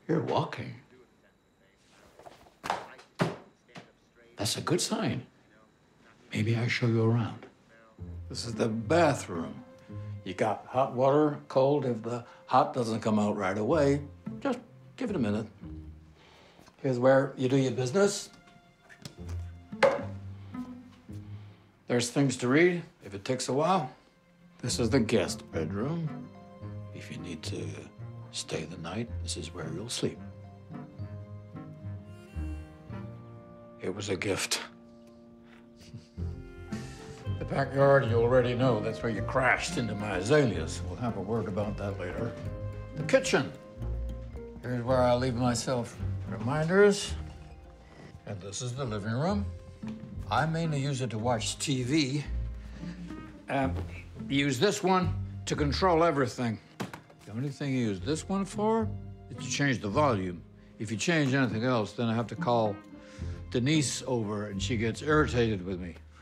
You're walking. That's a good sign. Maybe I show you around. This is the bathroom. You got hot water, cold. If the hot doesn't come out right away, just give it a minute. Here's where you do your business. There's things to read if it takes a while. This is the guest bedroom. If you need to stay the night, this is where you'll sleep. It was a gift. The backyard, you already know. That's where you crashed into my azaleas. We'll have a word about that later. The kitchen. Here's where I leave myself reminders. And this is the living room. I mainly use it to watch TV. Use this one to control everything. The only thing you use this one for is to change the volume. If you change anything else, then I have to call Denise over and she gets irritated with me.